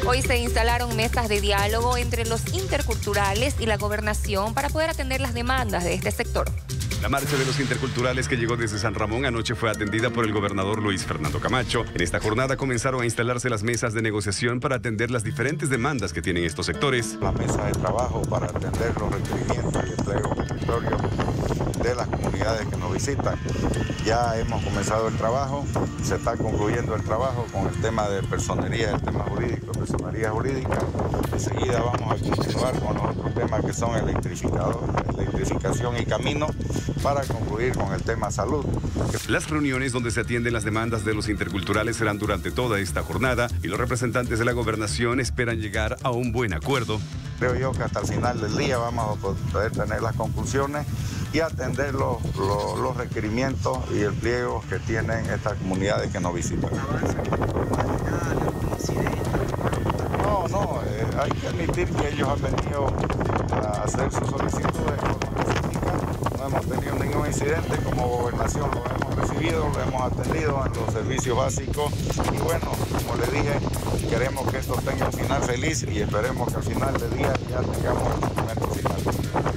Hoy se instalaron mesas de diálogo entre los interculturales y la gobernación para poder atender las demandas de este sector. La marcha de los interculturales que llegó desde San Ramón anoche fue atendida por el gobernador Luis Fernando Camacho. En esta jornada comenzaron a instalarse las mesas de negociación para atender las diferentes demandas que tienen estos sectores. La mesa de trabajo para atender los requerimientos y el pliego petitorio de las comunidades que nos visitan. Ya hemos comenzado el trabajo, se está concluyendo el trabajo con el tema de personería, el tema jurídico, personería jurídica. Enseguida vamos a continuar con los otros temas que son electrificación y camino, para concluir con el tema salud. Las reuniones donde se atienden las demandas de los interculturales serán durante toda esta jornada y los representantes de la gobernación esperan llegar a un buen acuerdo. Creo yo que hasta el final del día vamos a poder tener las conclusiones y atender los requerimientos y el pliego que tienen estas comunidades que nos visitan. No, hay que admitir que ellos han venido a hacer sus solicitudes de forma pacífica. No hemos tenido ningún incidente, como gobernación lo hemos recibido, lo hemos atendido en los servicios básicos y bueno, como le dije, queremos que esto tenga un final feliz y esperemos que al final del día ya tengamos el documento final.